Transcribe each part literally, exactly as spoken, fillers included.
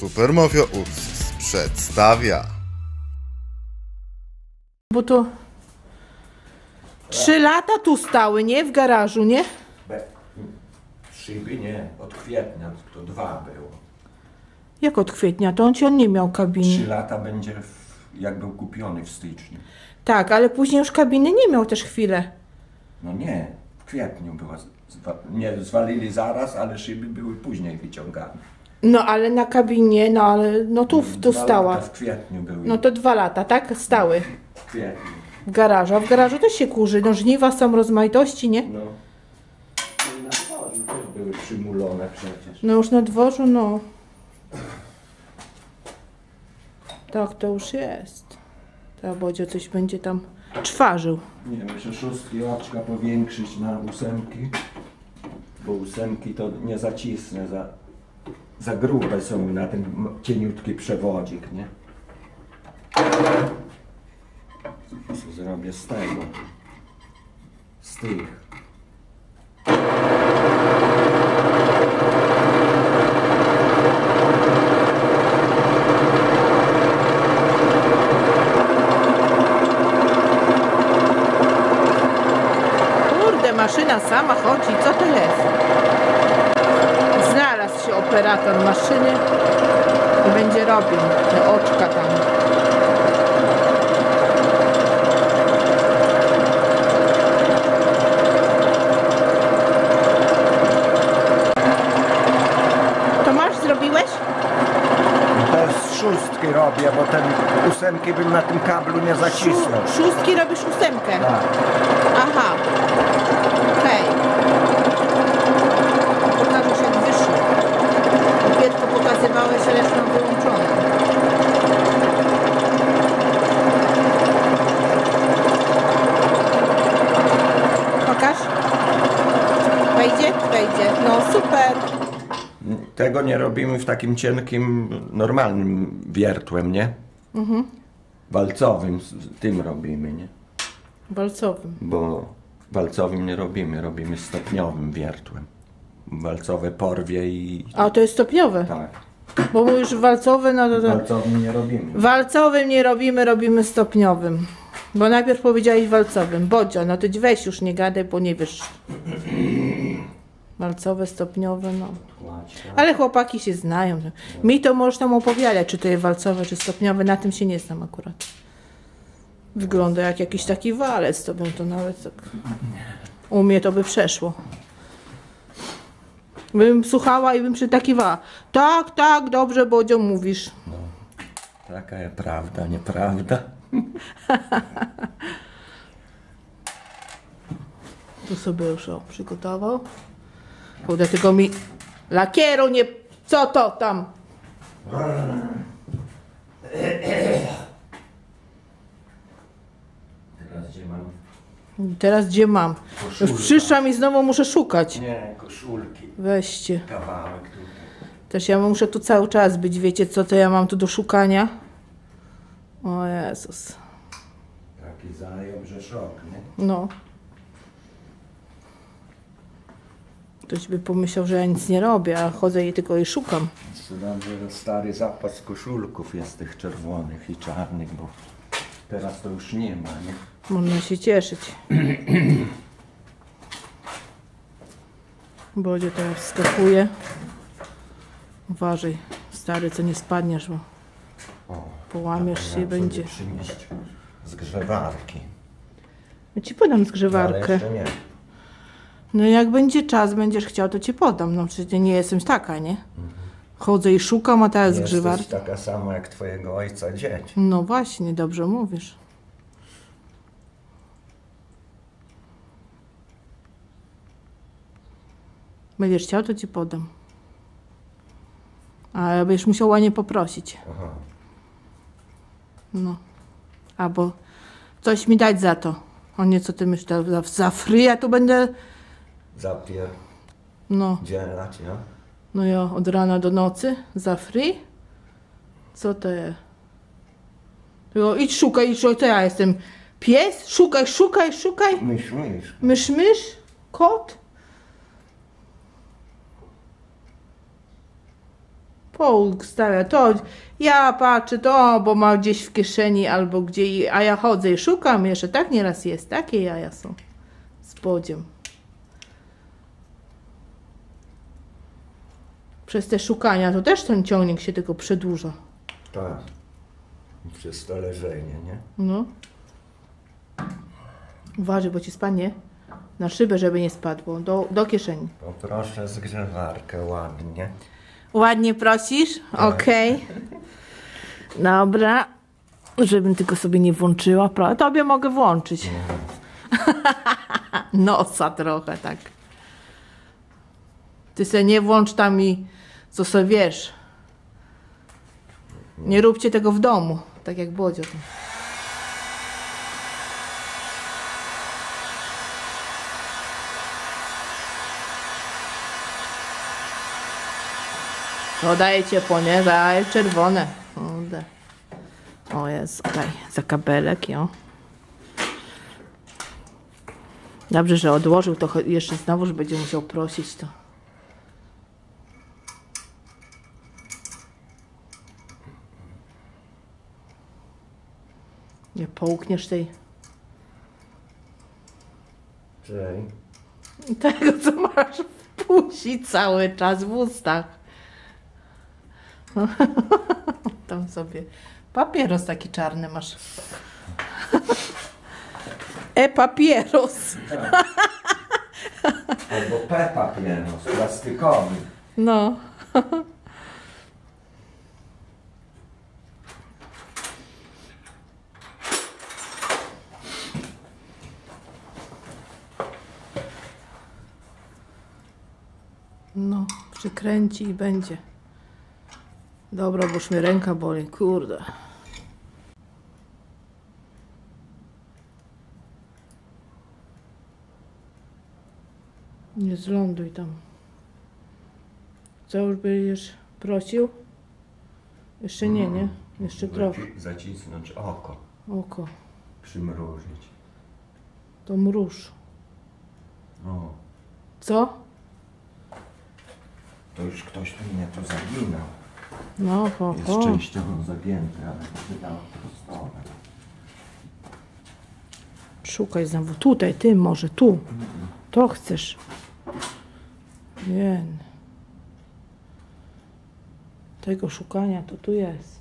Supermafia Ursus przedstawia. Bo to trzy lata tu stały, nie? W garażu, nie? Be, szyby nie, od kwietnia to dwa było. Jak od kwietnia? To on ci on nie miał Trzy kabiny. lata będzie, w, jak był kupiony w styczniu. Tak, ale później już kabiny nie miał też chwilę. No nie, w kwietniu była, zwa, nie zwalili zaraz, ale szyby były później wyciągane. No ale na kabinie, no ale no tu, tu Dwa stała. lata w kwietniu były. No to dwa lata, tak? Stały W kwietniu. w garażu. A w garażu też się kurzy. No żniwa są rozmaitości, nie? No. No i na dworzu też były przymulone przecież. No już na dworzu, no. Tak to już jest. Ta Bodzio coś będzie tam czwarzył. Nie, muszę szóstki oczka powiększyć na ósemki, bo ósemki to nie zacisnę, za, za grube są na ten cieniutki przewodzik, nie? Co zrobię z tego? Z tych. Maszyna sama chodzi, co to jest? Znalazł się operator maszyny i będzie robił te oczka tam. To masz, zrobiłeś? To z szóstki robię, bo ten ósemki bym na tym kablu nie zacisnął. Szó szóstki robisz ósemkę? Tak. Aha. Okej. Pokażesz jak wyszło. Dopiero pokazywałeś, ale już mam wyłączone. Pokaż. Wejdzie? Wejdzie. No super. Tego nie robimy w takim cienkim, normalnym wiertłem, nie? Mhm. Walcowym, z tym robimy, nie? Walcowym. Bo walcowym nie robimy, robimy stopniowym wiertłem. Walcowe porwie i... A to jest stopniowe. Tak. Bo mówisz walcowy, no to... to... Walcowym nie robimy. Walcowym nie robimy, robimy stopniowym. Bo najpierw powiedziałeś walcowym. Bodzio, no to weź już nie gadaj, bo nie wiesz. Walcowe, stopniowe, no. Ale chłopaki się znają. Mi to możesz tam opowiadać, czy to jest walcowe, czy stopniowe. Na tym się nie znam akurat. Wygląda jak jakiś taki walec, to bym to nawet tak... U mnie to by przeszło. Bym słuchała i bym przytakiwała. Tak, tak, dobrze, Bodzio, mówisz. No, taka jest prawda, nieprawda. Tu sobie już o, przygotował. Kurde, tylko mi lakieru nie... Co to tam? Teraz gdzie mam? Teraz gdzie mam? Już Koszulka. przyszłam i znowu muszę szukać. Nie, koszulki. Weźcie. Kawałek tutaj. Też ja muszę tu cały czas być. Wiecie co to ja mam tu do szukania? O Jezus. Taki zajął, że szok, nie? No. Ktoś by pomyślał, że ja nic nie robię, a chodzę i tylko i szukam. Dobrze, że stary zapas koszulków jest tych czerwonych i czarnych, bo teraz to już nie ma, nie? Można się cieszyć. Bodzie teraz wskakuje. Uważaj, stary, co nie spadniesz, bo O, połamiesz się i ja będzie. przynieść zgrzewarki. Ja ci podam Ale zgrzewarkę. jeszcze nie. No jak będzie czas, będziesz chciał, to ci podam. No przecież nie jestem taka, nie? Chodzę i szukam, a teraz zgrzewarki. Jesteś taka sama jak twojego ojca dzieć. No właśnie, dobrze mówisz. Będziesz chciał, to ci podam. Ale będziesz musiał ładnie poprosić. Aha. No. Albo coś mi dać za to. O nie, co ty myślisz, za, za free, ja tu będę... Zapier... No, dzielać, ja? no ja od rana do nocy za free? Co to jest? Tylko idź szukaj, idź szukaj, to ja jestem pies? Szukaj, szukaj, szukaj. Mysz, mysz. Mysz, mysz? Kot? Poustawia to. Ja patrzę to, bo ma gdzieś w kieszeni albo gdzie, a ja chodzę i szukam jeszcze. Tak nieraz jest. Takie jaja są. Z podziem. Przez te szukania to też ten ciągnik się tylko przedłuża. Tak. Przez to leżenie, nie? No. Uważaj, bo ci spadnie na szybę, żeby nie spadło. Do, do kieszeni. Poproszę zgrywarkę ładnie. Ładnie prosisz? Okej. Okay. Dobra. Żebym tylko sobie nie włączyła. Tobie mogę włączyć. Nosa trochę, tak. Ty se nie włącz tam i co sobie wiesz. Nie róbcie tego w domu. Tak jak Bodzio. To daje ciepło, nie? Daje czerwone. O jest, daj za kabelek, jo. Dobrze, że odłożył, to jeszcze znowu, że będzie musiał prosić to. Nie połkniesz tej... Czej. Tego, co masz w pusi cały czas w ustach. Tam sobie papieros taki czarny masz. E-papieros. Albo P-papieros, plastikowy. No. No, przykręci i będzie. Dobra, bo już mnie ręka boli, kurde. Nie zląduj tam. Co, już będziesz prosił? Jeszcze nie, nie? Jeszcze trochę. Zacisnąć oko. Oko. Przymrużyć. To mróż. O. Co? To już ktoś tu mnie tu zaginał. No, ho, Jest ho. częściowo zagięty, ale wydało prostowe. Szukaj znowu. Tutaj, ty może, tu. To chcesz. Wiem. Tego szukania to tu jest.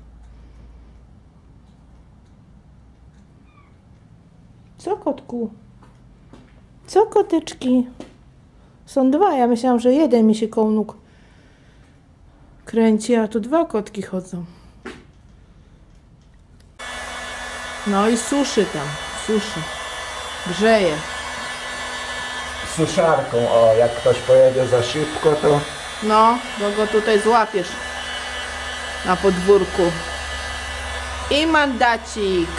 Co, kotku? Co, koteczki? Są dwa. Ja myślałam, że jeden mi się koło nóg kręci, a tu dwa kotki chodzą. No i suszy tam. Suszy. Grzeje. Suszarką, o, jak ktoś pojedzie za szybko, to... No, bo go tutaj złapiesz na podwórku. I mandacik.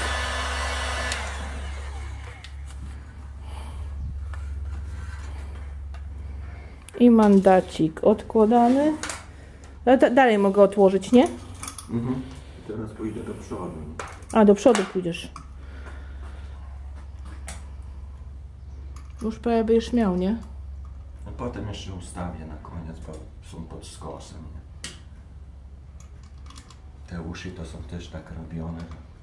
I mandacik odkładany. Da dalej mogę odłożyć, nie? Mhm. Teraz pójdę do przodu. A, do przodu pójdziesz. Już prawie będziesz miał, nie? A potem jeszcze ustawię na koniec, bo są pod skosem. Nie? Te uszy to są też tak robione.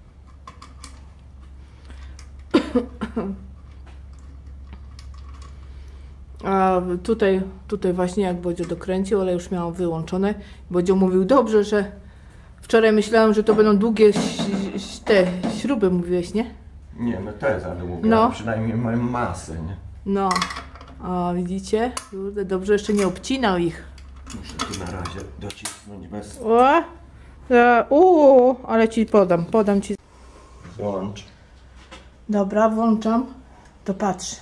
A tutaj, tutaj właśnie jak Bodzio dokręcił, ale już miałam wyłączone. Bodzio mówił, dobrze, że wczoraj myślałam, że to będą długie te śruby, mówiłeś, nie? Nie, no te za długie, no. Ale przynajmniej mają masę, nie? No, a widzicie? Kurde, dobrze, jeszcze nie obcinał ich. Muszę tu na razie docisnąć bez... O, uuu, ale ci podam, podam ci. Włącz. Dobra, włączam. To patrz.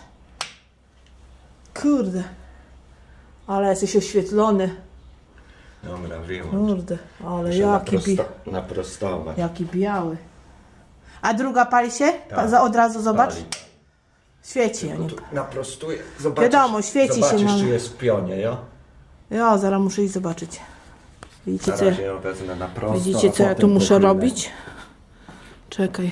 Kurde. Ale jesteś oświetlony. Dobra, wyłącz. Kurde, ale Muszę jaki, bi naprosto naprostować. jaki biały. A druga pali się? Tak. Za od razu zobacz. Pali. Świeci, a nie. Tu naprostuję. Zobaczysz, Wiadomo, świeci się, zobaczysz, no. czy jest w pionie, jo? Ja zaraz muszę iść zobaczyć. Widzicie, Na co, razie ją wezmę na prosto, widzicie, a co ja tu potem muszę pochylę. robić? Czekaj.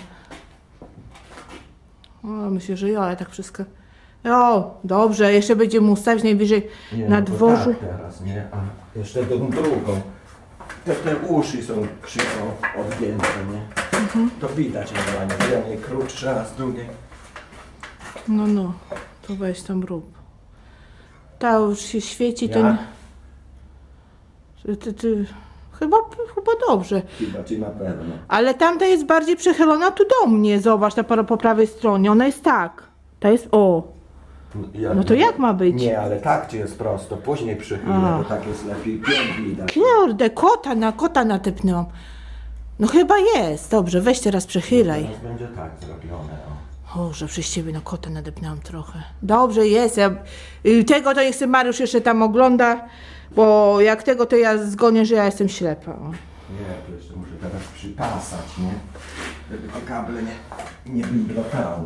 O, myślę, że ja, ja tak wszystko... O, dobrze, jeszcze będziemy ustawić najwyżej Nie, na no to dworzu. Tak teraz, nie? A jeszcze tą drugą. te, te uszy są krzywo odgięte, nie? Mhm. To widać normalnie, z jednej krótsze, a z drugiej. No, no, to weź tam rób. Ta już się świeci, Ja? ten... Ty, ty, ty... Chyba, chyba dobrze. Chyba ci na pewno. Ale tamta jest bardziej przechylona tu do mnie. Zobacz, ta po, po prawej stronie. Ona jest tak. Ta jest... O. Ja, No to jak ma być? Nie, ale tak ci jest prosto, później przychylę, A. bo tak jest lepiej pięk widać. Kurde, kota na kota natepnęłam. No chyba jest. Dobrze, weź teraz przechylaj. Teraz będzie tak zrobione. O. Boże, przez ciebie na kota nadepnęłam trochę. Dobrze jest. Ja, y, tego to niech sobie Mariusz jeszcze tam ogląda, bo jak tego to ja zgonię, że ja jestem ślepa. O. Nie, to jeszcze muszę teraz przypasać, nie? Żeby te kable nie, nie wibrotały.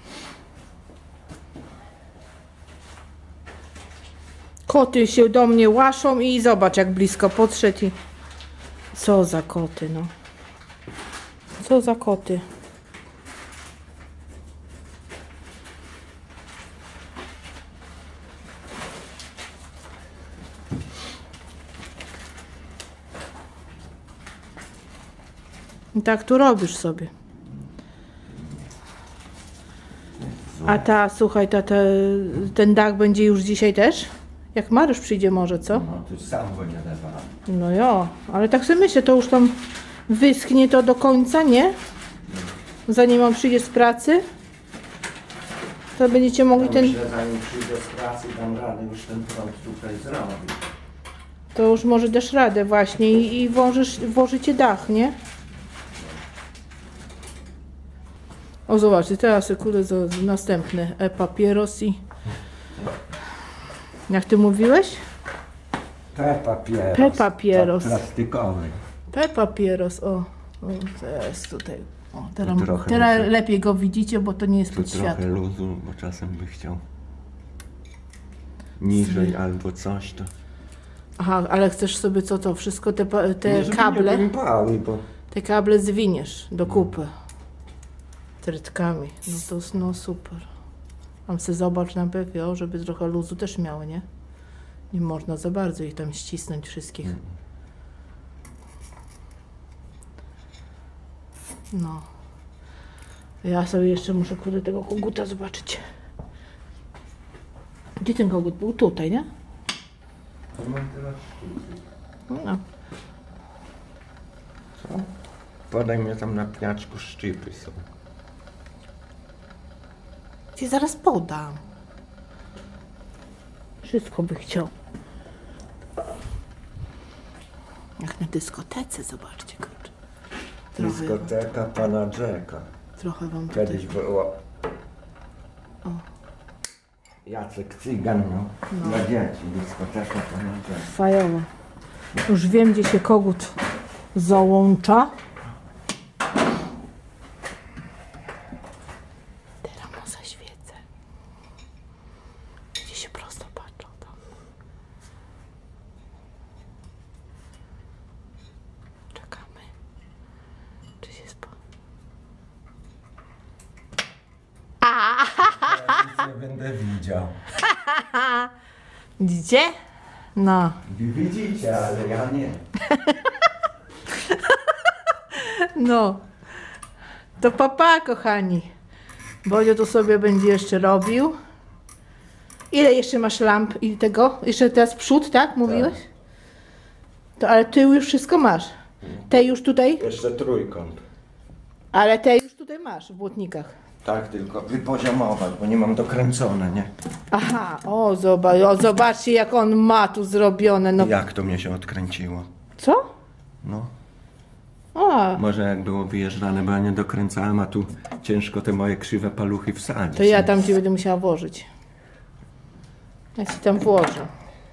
Koty się do mnie łaszą i zobacz jak blisko podszedł i... Co za koty, no. Co za koty. I tak tu robisz sobie. A ta, słuchaj, ta, ta, ten dach będzie już dzisiaj też? Jak Mariusz przyjdzie może, co? No, to sam go nie lewa. No jo, ale tak sobie myślę, to już tam wyschnie to do końca, nie? Zanim on przyjdzie z pracy, to będziecie mogli ten... Myślę, zanim przyjdę z pracy, dam radę już ten prąd tutaj zrobić. To już może dasz radę właśnie i, i włożysz, włożycie dach, nie? O, zobaczcie, teraz sekundę za następny e-papieros i... Jak ty mówiłeś? P-papieros. P-papieros. Plastikowy. P-papieros, o. O, teraz tutaj. O, teraz trochę teraz muszę- lepiej go widzicie, bo to nie jest Tu pod trochę światło. luzu, bo czasem by chciał niżej albo coś, to... Aha, ale chcesz sobie co to? Wszystko te, pa- te Nie, żeby kable, nie pępały, bo... te kable zwiniesz do kupy. Trytkami. No to no super. Tam se zobacz na B P O, żeby trochę luzu też miały, nie? Nie można za bardzo ich tam ścisnąć wszystkich. No. Ja sobie jeszcze muszę kurde tego koguta zobaczyć. Gdzie ten kogut był? Tutaj, nie? No. Co? Podaj mnie tam na pniaczku, szczypy są. Ci zaraz podam. Wszystko by chciał. Jak na dyskotece, zobaczcie, kurczę. Trochę, Dyskoteka pana Jacka. trochę wam tutaj... Kiedyś było... O. Jacek Cygan, no. Dla dzieci, dyskoteka pana Jacka. Fajowo. Już wiem, gdzie się kogut załącza. Teraz mu zaświecę. Gdzie się prosto patrzą tam. Czekamy. Czy się spa... Nie będę widział. Widzicie? No. Wy widzicie, ale ja nie. No. To papa, kochani. Bodzio tu sobie będzie jeszcze robił. Ile jeszcze masz lamp i tego? Jeszcze teraz przód, tak? Mówiłeś? To ale ty już wszystko masz. Te już tutaj? Jeszcze trójkąt. Ale te już tutaj masz w błotnikach. Tak, tylko wypoziomować, bo nie mam dokręcone, nie? Aha, o, zobacz, o zobaczcie jak on ma tu zrobione. No. Jak to mnie się odkręciło? Co? No. A, Może jak było wyjeżdżane, bo ja nie dokręcałem, a tu ciężko te moje krzywe paluchy wsadzić. to ja tam ci będę musiała włożyć. Ja ci tam włożę.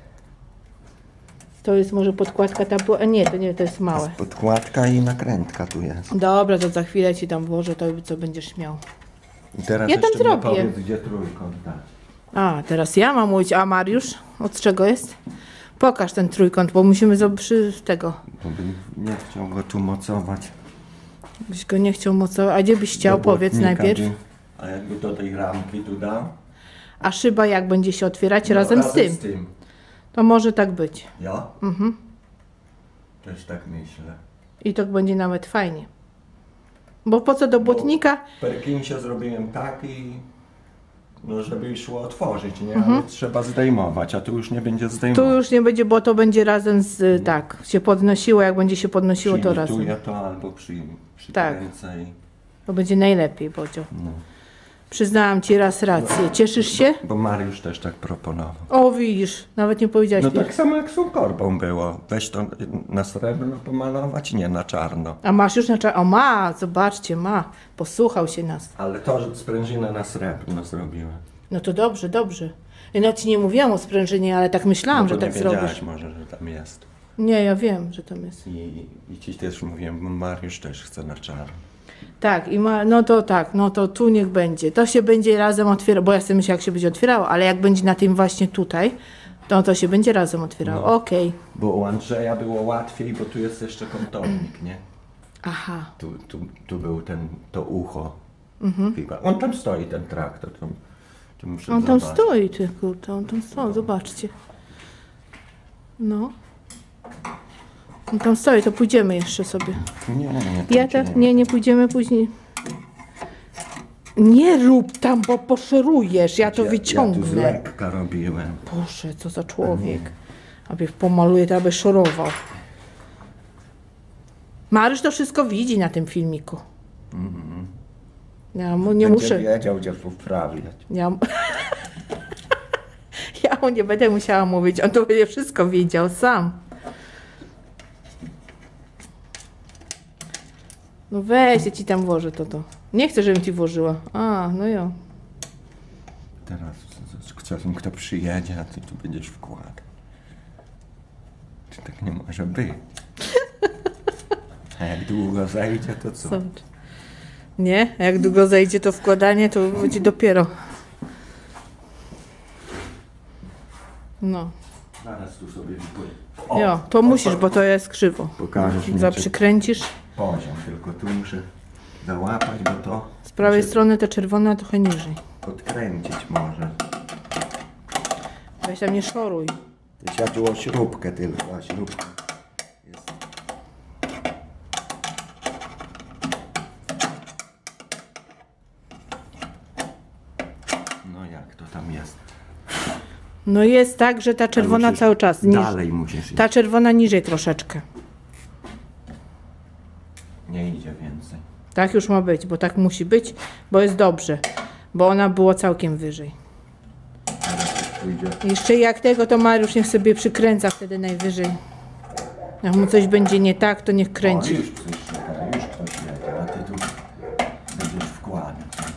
To jest może podkładka ta była. A nie, to nie, to jest małe. Podkładka i nakrętka tu jest. Dobra, to za chwilę ci tam włożę, to co będziesz miał. I teraz Ja tam jeszcze mi zrobię. powiedz, gdzie trójkąt dać. A, teraz ja mam mówić, a Mariusz? Od czego jest? Pokaż ten trójkąt, bo musimy zrobić przy tego. Bo bym nie chciał go tu mocować. Byś go nie chciał mocować. A gdzie byś chciał? Do Powiedz błotnika, najpierw. gdzie- A jakby do tej ramki tu dał? A szyba jak będzie się otwierać No, razem z razem tym? z tym. To może tak być. Ja? Mhm. Też tak myślę. I to będzie nawet fajnie. Bo po co do błotnika? W Perkinsie zrobiłem tak i... No, żeby szło otworzyć, nie? Mhm. Ale trzeba zdejmować, a tu już nie będzie zdejmować. Tu już nie będzie, bo to będzie razem z... Tak, się podnosiło, jak będzie się podnosiło, to razem. Przyimituję to albo przy, przykręcę tak. I... To będzie najlepiej, Bodzio. No. Przyznałam ci raz rację. Cieszysz się? Bo Mariusz też tak proponował. O, widzisz, nawet nie powiedziałeś. No tak samo jak z tą korbą było. Weź to na srebrno pomalować, nie na czarno. A masz już na czarno? O, ma, zobaczcie, ma. Posłuchał się nas. Ale to sprężynę na srebrno zrobiłem. No to dobrze, dobrze. Ja nawet ci nie mówiłam o sprężynie, ale tak myślałam, no że tak zrobisz. zrobisz. może, że tam jest. Nie, ja wiem, że tam jest. I, i ci też mówiłem, bo Mariusz też chce na czarno. Tak, i ma, no to tak, no to tu niech będzie. To się będzie razem otwierało, bo ja sobie myślę, jak się będzie otwierało, ale jak będzie na tym właśnie tutaj, to to się będzie razem otwierało. No, okej. Okay. Bo u Andrzeja było łatwiej, bo tu jest jeszcze kątownik, nie? Aha. Tu, tu, tu był ten, to ucho. Mhm. On tam stoi, ten traktor. Tam, tam on tam zobaczyć. stoi, ty kurde, on tam stoi, no. Zobaczcie. No. On tam stoi, to pójdziemy jeszcze sobie. Nie, nie, nie. Ja tak, nie, nie pójdziemy później. Nie rób tam, bo poszerujesz, ja to ja, wyciągnę. Ja tu z lekka robiłem. Boże, co za człowiek. Aby pomaluje, to aby szorował. Maryś to wszystko widzi na tym filmiku. Mm-hmm. Ja mu nie Będzie muszę... wiedział, gdzie poprawiać. Ja... ja mu nie będę musiała mówić, on to będzie wszystko wiedział sam. No weź, ja ci tam włożę to to. Nie chcę, żebym ci włożyła. A, no jo. Teraz czasem kto przyjedzie, a ty tu będziesz wkładać. Czy tak nie może być? A jak długo zajdzie, to co? Zobacz. Nie? A jak długo zajdzie to wkładanie, to będzie dopiero. No. Zaraz tu sobie wypłynie. Jo, to o, musisz, to... bo to jest krzywo. Pokażesz mi. Za przykręcisz. Poziom, tylko tu muszę załapać, bo to... Z prawej strony te czerwone, a trochę niżej. Podkręcić może. Weź tam nie szoruj. Ja tu o śrubkę tylko, a śrubka jest. No jak to tam jest? No jest tak, że ta czerwona cały czas. Niż... Dalej musisz iść. Ta czerwona niżej troszeczkę. Nie idzie więcej. Tak już ma być, bo tak musi być, bo jest dobrze. Bo ona była całkiem wyżej. Jeszcze jak tego, to Mariusz niech sobie przykręca wtedy najwyżej. Jak mu coś będzie nie tak, to niech kręci. O, już ktoś czeka, już ktoś jedzie, a ty tu będziesz wkładać.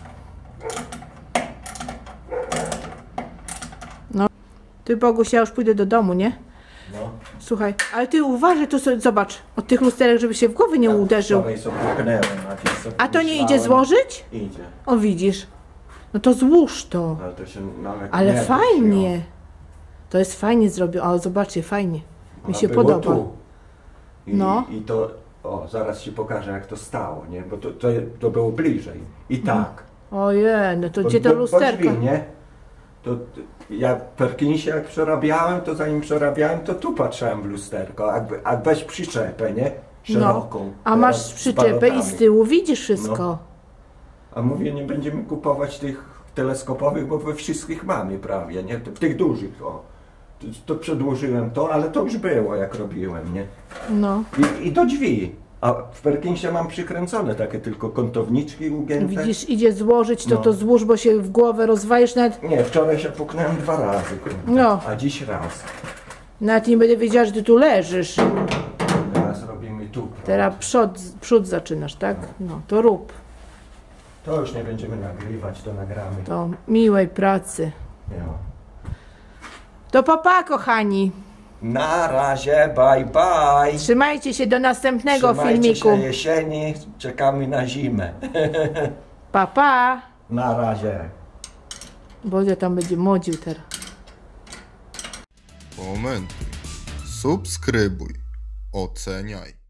No. Ty, Boguś, ja już pójdę do domu, nie? No. Słuchaj, ale ty uważaj, tu sobie, zobacz, od tych lusterek, żeby się w głowy nie ja uderzył. Sobie puknęłem, a, sobie a to nie myślałem. idzie złożyć? Idzie. O, widzisz. No to złóż to. Ale to się nawet Ale nie fajnie. wyśmiał. To jest fajnie zrobione. O, zobaczcie, fajnie. Mi A się było podoba. Tu. I, no. I to, o, zaraz ci pokażę, jak to stało, nie? Bo to, to, to było bliżej. I tak. Ojej, no to Bo- gdzie to bo- bo lusterko? drzwi, nie? To, to ja w Perkinsie jak przerabiałem, to zanim przerabiałem, to tu patrzyłem w lusterko, a, a weź przyczepę, nie? Szeroką. No. A masz teraz z przyczepę i z balotami. tyłu widzisz wszystko. No. A mówię, nie będziemy kupować tych teleskopowych, bo we wszystkich mamy prawie, nie? W tych dużych, o. To, to przedłużyłem to, ale to już było, jak robiłem, nie? No. I, i do drzwi. A w Perkinsie mam przykręcone takie tylko kątowniczki ugięte. Widzisz, idzie złożyć, to No. to złóż, bo się w głowę rozwalisz, nawet, Nie, wczoraj się puknąłem dwa razy, kurde. No. A dziś raz. nawet nie będę wiedziała, że ty tu leżysz. Teraz robimy tu. prawda? Teraz przód, przód zaczynasz, tak? No, to rób. To już nie będziemy nagrywać, to nagramy. To miłej pracy. Jo. To papa, kochani. Na razie, bye bye. Trzymajcie się do następnego Trzymajcie filmiku. się jesieni, czekamy na zimę. Pa, pa. Na razie. Bodzio tam będzie modził teraz. Komentuj, subskrybuj, oceniaj.